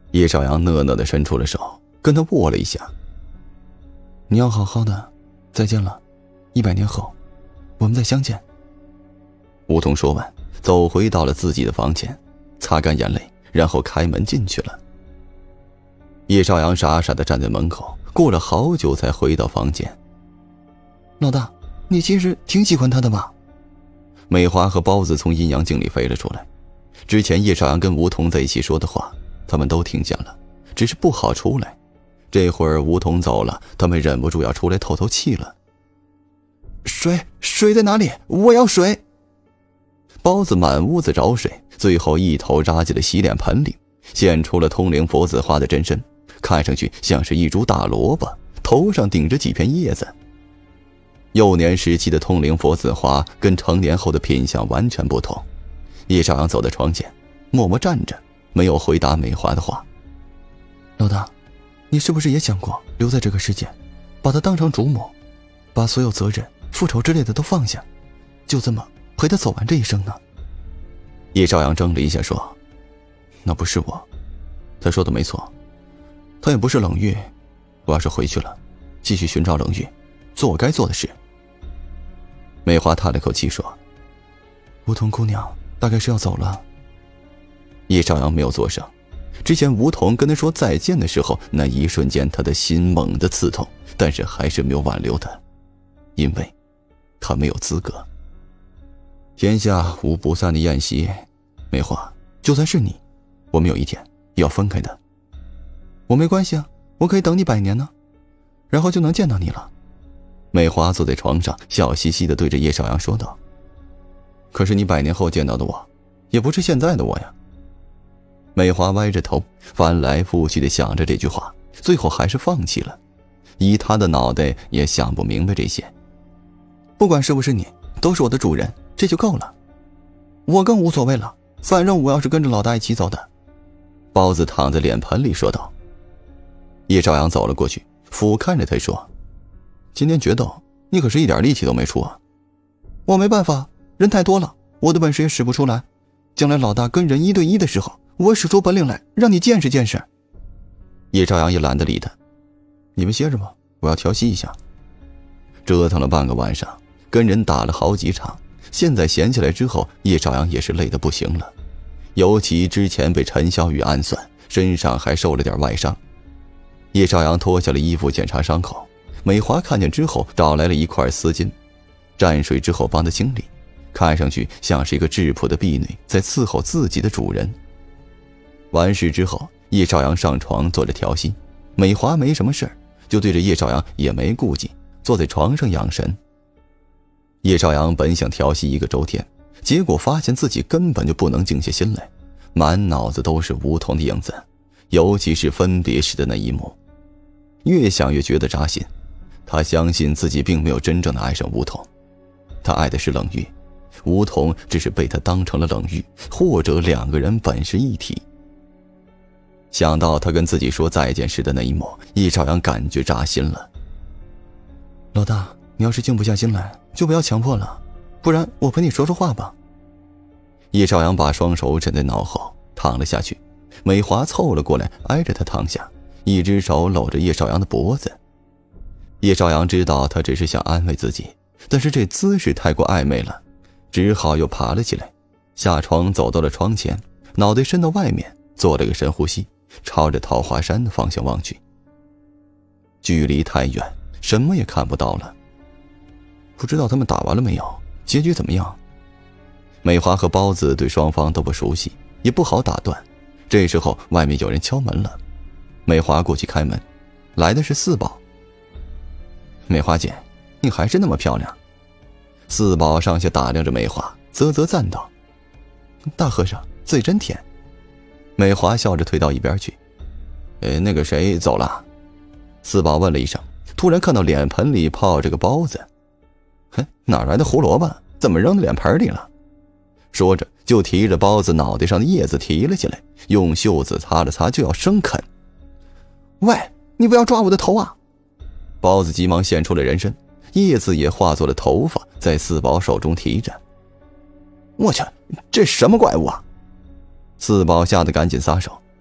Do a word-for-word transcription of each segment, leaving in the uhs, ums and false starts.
叶少阳讷讷地伸出了手，跟他握了一下。你要好好的，再见了，一百年后，我们再相见。梧桐说完，走回到了自己的房间，擦干眼泪，然后开门进去了。叶少阳傻傻地站在门口，过了好久才回到房间。老大，你其实挺喜欢他的吧？美华和包子从阴阳镜里飞了出来。之前叶少阳跟梧桐在一起说的话，他们都听见了，只是不好出来。这会儿梧桐走了，他们忍不住要出来透透气了。水，水在哪里？我要水！包子满屋子找水，最后一头扎进了洗脸盆里，现出了通灵佛子花的真身，看上去像是一株大萝卜，头上顶着几片叶子。幼年时期的通灵佛子花跟成年后的品相完全不同。叶少阳走到床前，默默站着，没有回答美华的话。老大，你是不是也想过留在这个世界，把他当成主母，把所有责任、复仇之类的都放下，就这么陪他走完这一生呢？叶少阳怔了一下说，那不是我。他说的没错，他也不是冷玉，我要是回去了，继续寻找冷玉，做我该做的事。美华叹了口气说，梧桐姑娘大概是要走了。叶少阳没有作声，之前梧桐跟他说再见的时候，那一瞬间他的心猛地刺痛，但是还是没有挽留他，因为他没有资格。天下无不散的宴席，美华，就算是你，我们有一天也要分开的。我没关系啊，我可以等你百年呢，然后就能见到你了。美华坐在床上，笑嘻嘻地对着叶少阳说道，可是你百年后见到的我，也不是现在的我呀。美华歪着头，翻来覆去地想着这句话，最后还是放弃了，以她的脑袋也想不明白这些。不管是不是你，都是我的主人，这就够了。我更无所谓了，反正我要是跟着老大一起走的。包子躺在脸盆里说道。叶少阳走了过去，俯瞰着他说，今天决斗你可是一点力气都没出啊。我没办法，人太多了，我的本事也使不出来，将来老大跟人一对一的时候，我使出本领来让你见识见识。叶少阳也懒得理他，你们歇着吧，我要调息一下。折腾了半个晚上，跟人打了好几场，现在闲下来之后，叶少阳也是累得不行了，尤其之前被陈小雨暗算，身上还受了点外伤。叶少阳脱下了衣服检查伤口，美华看见之后找来了一块丝巾，蘸水之后帮他清理，看上去像是一个质朴的婢女在伺候自己的主人。完事之后，叶少阳上床坐着调息，美华没什么事儿，就对着叶少阳也没顾忌，坐在床上养神。叶少阳本想调息一个周天，结果发现自己根本就不能静下心来，满脑子都是梧桐的影子，尤其是分别时的那一幕，越想越觉得扎心。他相信自己并没有真正的爱上梧桐，他爱的是冷玉，梧桐只是被他当成了冷玉，或者两个人本是一体。想到他跟自己说再见时的那一幕，叶少阳感觉扎心了。老大，你要是静不下心来，就不要强迫了，不然我陪你说说话吧。叶少阳把双手枕在脑后躺了下去，美华凑了过来挨着他躺下，一只手搂着叶少阳的脖子。叶少阳知道他只是想安慰自己，但是这姿势太过暧昧了，只好又爬了起来，下床走到了窗前，脑袋伸到外面，做了个深呼吸，朝着桃花山的方向望去。距离太远，什么也看不到了。不知道他们打完了没有，结局怎么样？美华和包子对双方都不熟悉，也不好打断。这时候外面有人敲门了，美华过去开门，来的是四宝。美华姐，你还是那么漂亮。四宝上下打量着美华，啧啧赞道，大和尚嘴真甜。美华笑着退到一边去。呃，那个谁走了？四宝问了一声，突然看到脸盆里泡着个包子。哼，哪来的胡萝卜，怎么扔到脸盆里了？说着就提着包子脑袋上的叶子提了起来，用袖子擦了擦，就要生啃。喂，你不要抓我的头啊！包子急忙现出了人身，叶子也化作了头发，在四宝手中提着。我去，这什么怪物啊！四宝吓得赶紧撒手。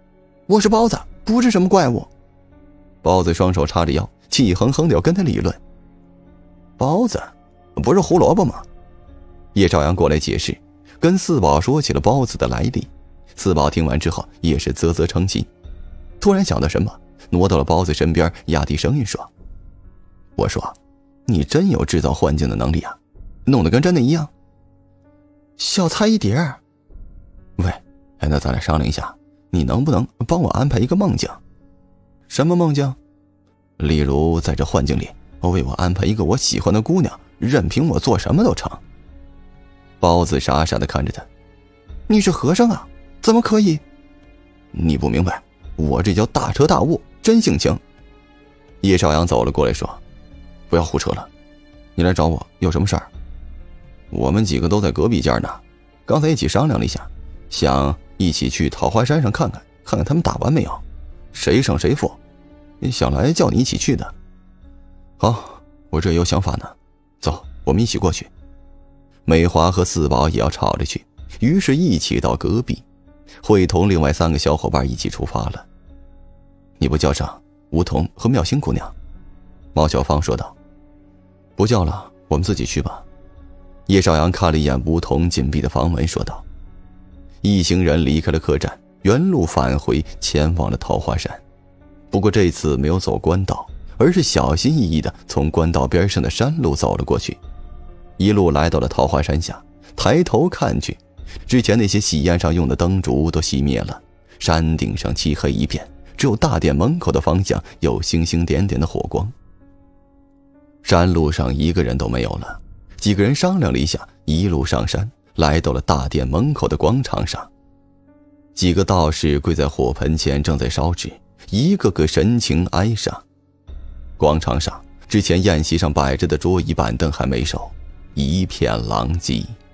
我是包子，不是什么怪物。包子双手叉着腰，气哼哼地要跟他理论。包子不是胡萝卜吗？叶朝阳过来解释，跟四宝说起了包子的来历。四宝听完之后也是啧啧称奇，突然想到什么，挪到了包子身边，压低声音说：我说你真有制造幻境的能力啊，弄得跟真的一样。小菜一碟儿。喂，那咱俩商量一下，你能不能帮我安排一个梦境？什么梦境？例如在这幻境里为我安排一个我喜欢的姑娘，任凭我做什么都成。包子傻傻地看着他，你是和尚啊，怎么可以？你不明白，我这叫大彻大悟，真性情。叶少阳走了过来说，不要胡扯了，你来找我有什么事儿？我们几个都在隔壁间呢，刚才一起商量了一下，想一起去桃花山上看看，看看他们打完没有，谁胜谁负，想来叫你一起去的。好，我这有想法呢，走，我们一起过去。美华和四宝也要吵着去，于是一起到隔壁，会同另外三个小伙伴一起出发了。你不叫上梧桐和妙心姑娘？毛小芳说道。不叫了，我们自己去吧。叶少阳看了一眼梧桐紧闭的房门，说道。一行人离开了客栈，原路返回，前往了桃花山。不过这次没有走官道，而是小心翼翼地从官道边上的山路走了过去。一路来到了桃花山下，抬头看去，之前那些喜宴上用的灯烛都熄灭了，山顶上漆黑一片，只有大殿门口的方向有星星点点的火光。山路上一个人都没有了，几个人商量了一下，一路上山，来到了大殿门口的广场上。几个道士跪在火盆前正在烧纸，一个个神情哀伤。广场上之前宴席上摆着的桌椅板凳还没收，一片狼藉。